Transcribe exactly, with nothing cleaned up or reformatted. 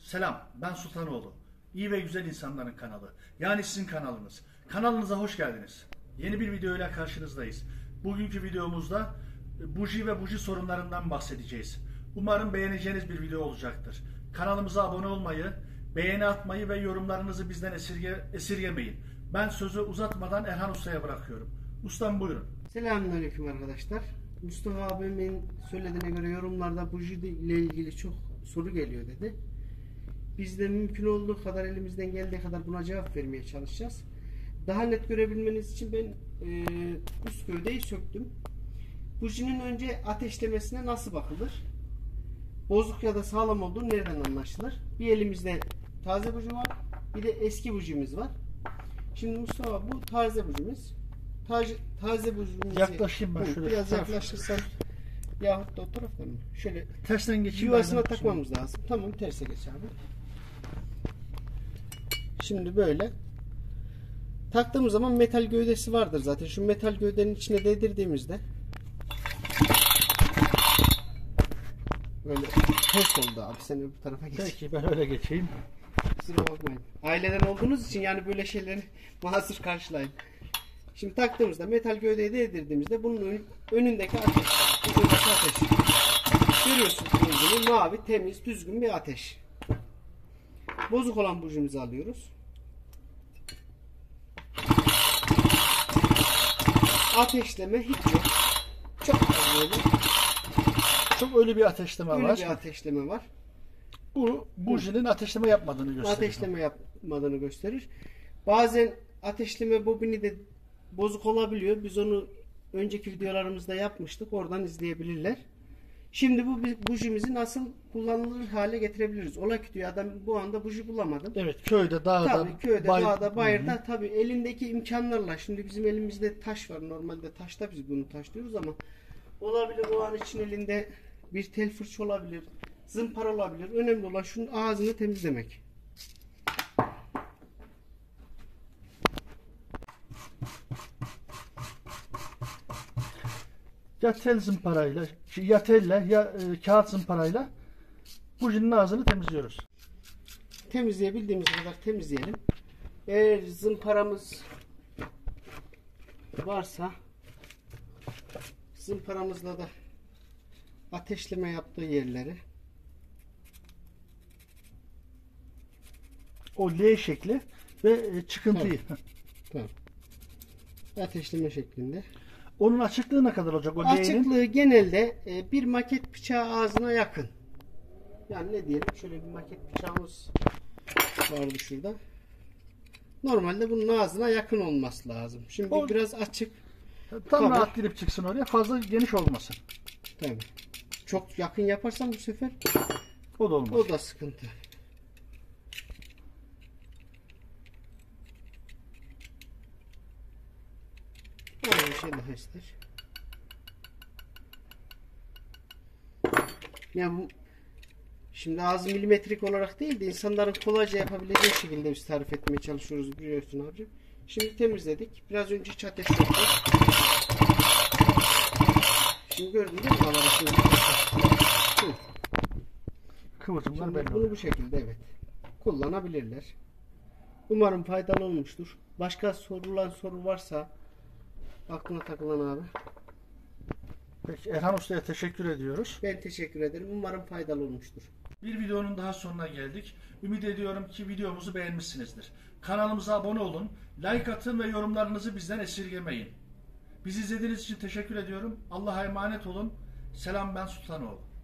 Selam, ben Sultanoğlu. İyi ve güzel insanların kanalı. Yani sizin kanalınız. Kanalınıza hoş geldiniz. Yeni bir videoyla karşınızdayız. Bugünkü videomuzda buji ve buji sorunlarından bahsedeceğiz. Umarım beğeneceğiniz bir video olacaktır. Kanalımıza abone olmayı, beğeni atmayı ve yorumlarınızı bizden esirge, esirgemeyin. Ben sözü uzatmadan Erhan Usta'ya bırakıyorum. Ustam buyurun. Selamünaleyküm arkadaşlar. Mustafa abimin söylediğine göre yorumlarda buji ile ilgili çok soru geliyor dedi. Biz de mümkün olduğu kadar, elimizden geldiği kadar buna cevap vermeye çalışacağız. Daha net görebilmeniz için ben e, üst gövdeyi söktüm. Bujinin önce ateşlemesine nasıl bakılır? Bozuk ya da sağlam olduğu nereden anlaşılır? Bir elimizde taze buji var, bir de eski bujimiz var. Şimdi Mustafa, bu taze bujimiz. Taze, taze bujimizi Yaklaşayım ben şöyle. biraz yaklaşırsan yahut da o taraftan mı? Şöyle Tersten geçeyim. yuvasına takmamız şimdi lazım. Tamam, terse geç abi. Şimdi böyle taktığımız zaman metal gövdesi vardır zaten. Şu metal gövdenin içine değdirdiğimizde böyle ters oldu abi. Sen öbür tarafa geç. Peki, ben öyle geçeyim. Kusura bakmayın. Aileden olduğunuz için yani böyle şeyleri mahsur karşılayın. Şimdi taktığımızda metal gövdeyi değdirdiğimizde bunun önündeki ateş. Önündeki ateş. Görüyorsunuz bunu, mavi, temiz, düzgün bir ateş. Bozuk olan bujimizi alıyoruz. Ateşleme hiç yok. Çok az böyle. Çok ölü bir ateşleme Öyle var. bir ateşleme var. Bu bujinin ateşleme yapmadığını gösteriyor. Ateşleme yapmadığını gösterir. Bazen ateşleme bobini de bozuk olabiliyor. Biz onu önceki videolarımızda yapmıştık. Oradan izleyebilirler. Şimdi bu bujimizi nasıl kullanılır hale getirebiliriz? Ola ki diyor adam, bu anda buji bulamadım. Evet, köyde, dağda, tabii köyde, bay... dağda, bayırda, tabii elindeki imkanlarla. Şimdi bizim elimizde taş var. Normalde taşta biz bunu taşlıyoruz ama olabilir o an için elinde bir tel fırça olabilir, zımpara olabilir. Önemli olan şunun ağzını temizlemek. Ya tel zımparayla, ya telle ya e, kağıt zımparayla bujinin ağzını temizliyoruz. Temizleyebildiğimiz kadar temizleyelim. Eğer zımparamız varsa zımparamızla da ateşleme yaptığı yerleri, o L şekli ve e, çıkıntıyı. Tamam. Tamam. Ateşleme şeklinde. Onun açıklığı ne kadar olacak o L'nin? Açıklığı genelde e, bir maket bıçağı ağzına yakın. Yani ne diyelim, şöyle bir maket bıçağımız vardı şurada. Normalde bunun ağzına yakın olması lazım. Şimdi O, biraz açık. Tam Tabii. rahat girip çıksın oraya. Fazla geniş olmasın. Tabii. Çok yakın yaparsan bu sefer o da olmaz. O da sıkıntı. Aynı şey daha ister. Yani bu, şimdi ağzı milimetrik olarak değil de insanların kolayca yapabileceği şekilde biz tarif etmeye çalışıyoruz, biliyorsun abicim. Şimdi temizledik. Biraz önce hiç ateş yoktu. Şimdi gördün değil mi? Hı. Kıvılcımlar belli Bunu oluyor. bu şekilde evet kullanabilirler. Umarım faydalı olmuştur. Başka sorulan soru varsa aklına takılan abi. Peki, Erhan Usta'ya teşekkür ediyoruz. Ben teşekkür ederim. Umarım faydalı olmuştur. Bir videonun daha sonuna geldik. Ümit ediyorum ki videomuzu beğenmişsinizdir. Kanalımıza abone olun, like atın ve yorumlarınızı bizden esirgemeyin. Bizi izlediğiniz için teşekkür ediyorum. Allah'a emanet olun. Selam, ben Sultanoğlu.